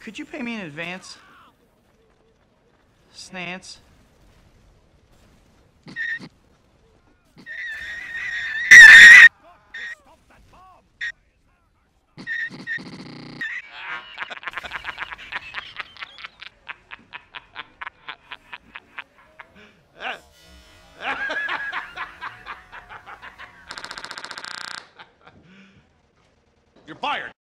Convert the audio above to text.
Could you pay me in advance? Snance. You're fired.